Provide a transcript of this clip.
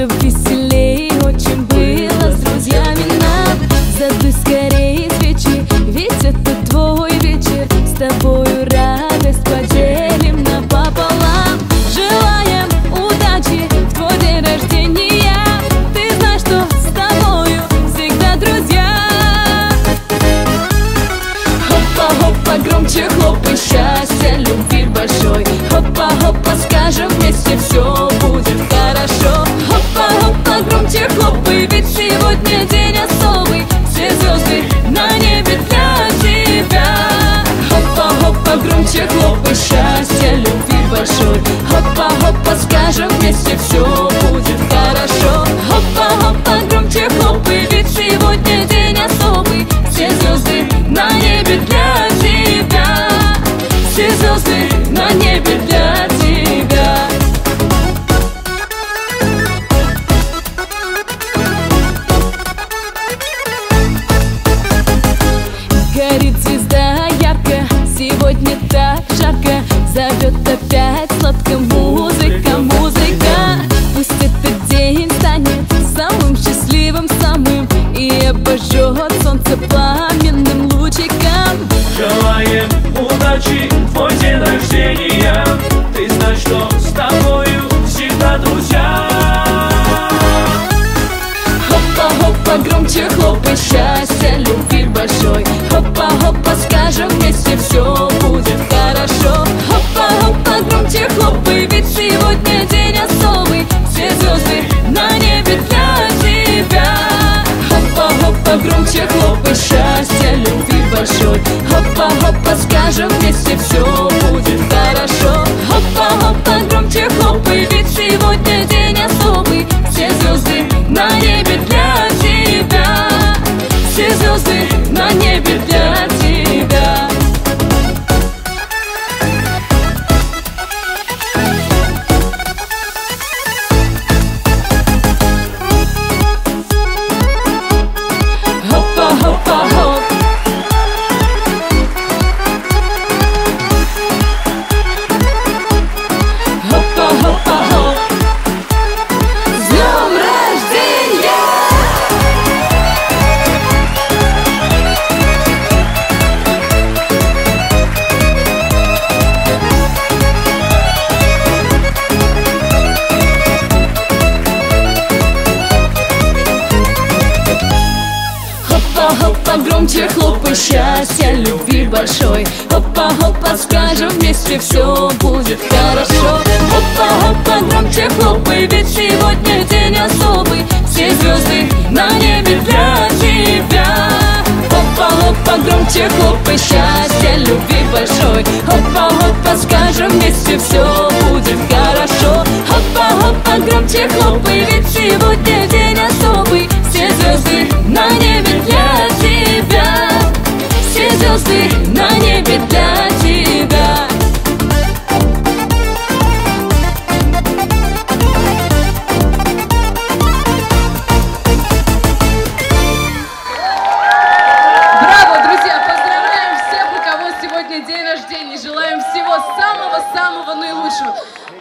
Раньше веселей очень было с друзьями нам. Задуй скорее свечи, ведь это твой вечер. С тобою радость поделим напополам. Желаем удачи в твой день рождения. Ты знаешь, что с тобою всегда друзья. Хопа-хопа, громче хлопай, счастья, любви большой. Хопа-хопа, скажем вместе, все будет хорошо. Хопа-хопа, громче хлопай, ведь сегодня день особый. Все звезды на небе для тебя. Хопа-хопа, громче хлопай, счастья, любви большой. Хопа-хопа, скажем вместе, все будет хорошо. Хопа-хопа, громче хлопай, ведь сегодня день особый. Все звезды на небе для тебя. Все звезды на небе для тебя. Горит звезда ярко, сегодня так жарко. Зовет опять сладко музыка, музыка. Пусть этот день станет самым счастливым, самым, и обожжет солнце пламенным лучиком. Желаем удачи в твой день рождения. Ты знаешь, что с тобою всегда друзья. Хопа-хопа, громче хлопай, счастья, любви большой. Хопа-хопа, скажем вместе, все будет хорошо. Хопа-хопа, громче хлопай, ведь сегодня день особый. Все звезды на небе для тебя. Хопа-хопа, громче хлопай, счастья, любви большой. Хопа-хопа, скажем вместе, все будет хорошо. Хопа-хопа, громче хлопай, ведь сегодня день особый. Все звезды на небе для тебя. Все звезды на небе для тебя. Хопа-хопа-хоп. Хопа-хопа-хоп. С днем рождения! Хопа-хопа, громче хлопай, счастья, любви большой. Хопа-хопа, скажем вместе, все будет хорошо. Хопа-хопа, громче хлопай, ведь сегодня день особый. Все звезды на небе для тебя. Хопа-хопа, громче хлопай, счастья, любви большой. Хопа-хопа, скажем вместе, все будет хорошо. Хопа-хопа, громче хлопай, ведь сегодня день особый. Все звезды на небе для тебя. Все звезды на небе для тебя. Браво, друзья! Поздравляем всех, у кого сегодня день рождения. Желаем всего самого-самого наилучшего.